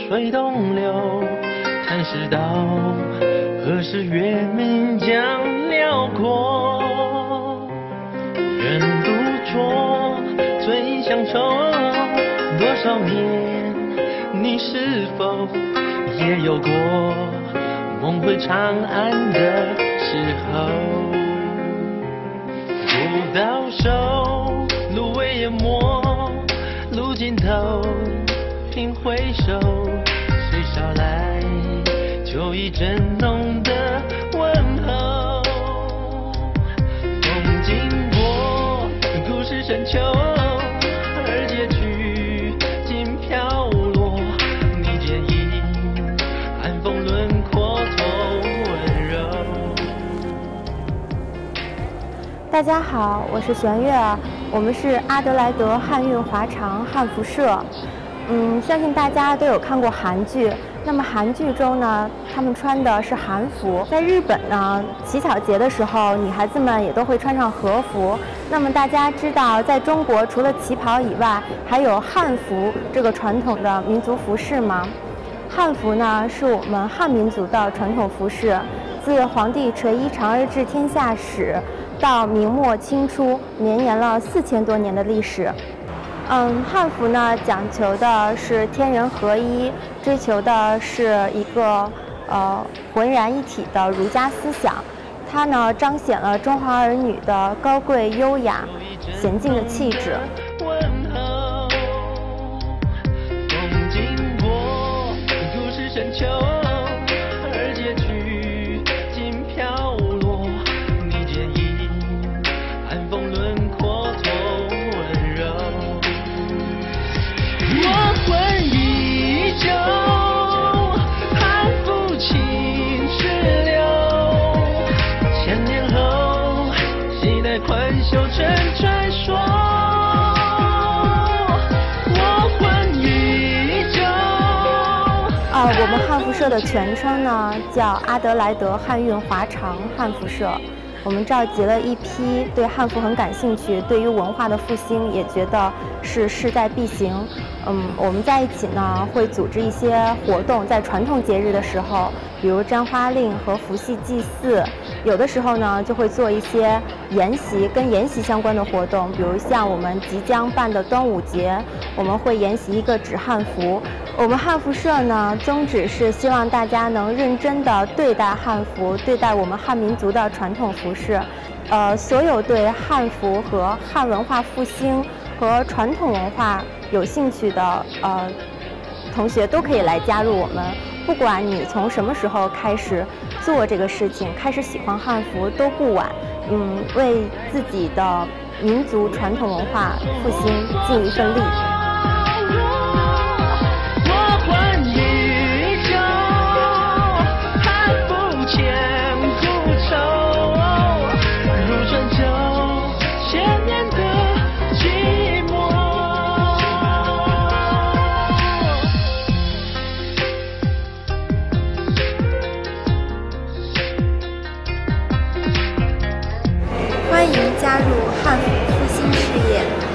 水东流，禅师道何时月明江辽阔？愿独酌醉乡愁，多少年你是否也有过梦回长安的时候？不到手，芦苇淹没，路尽头，凭回首，谁捎来酒意正浓的问候？风经过，故事深秋，而结局尽飘落。你剪影，寒风轮廓透温柔。 大家好，我是玄月儿，我们是阿德莱德汉韵华长汉服社。相信大家都有看过韩剧。那么韩剧中呢，他们穿的是韩服。在日本呢，乞巧节的时候，女孩子们也都会穿上和服。那么大家知道，在中国除了旗袍以外，还有汉服这个传统的民族服饰吗？汉服呢，是我们汉民族的传统服饰，自皇帝垂衣长而治天下始到明末清初，绵延了4000多年的历史。汉服呢，讲求的是天人合一，追求的是一个浑然一体的儒家思想。它呢，彰显了中华儿女的高贵、优雅、娴静的气质。 风经过，故事深秋，而结局尽飘落。你剪影，寒风轮廓透温柔。我魂依旧，汉服青石榴。千年后，期待宽袖成传说。我魂依旧。 我们汉服社的全称呢叫阿德莱德汉韵华长汉服社。我们召集了一批对汉服很感兴趣，对于文化的复兴也觉得是势在必行。我们在一起呢会组织一些活动，在传统节日的时候，比如簪花令和服戏祭祀，有的时候呢就会做一些沿袭跟沿袭相关的活动，比如像我们即将办的端午节，我们会沿袭一个纸汉服。我们汉服社呢，宗旨是希望大家能认真地对待汉服，对待我们汉民族的传统服饰。所有对汉服和汉文化复兴和传统文化有兴趣的同学都可以来加入我们。不管你从什么时候开始做这个事情，开始喜欢汉服都不晚。为自己的民族传统文化复兴尽一份力。欢迎加入汉服复兴事业。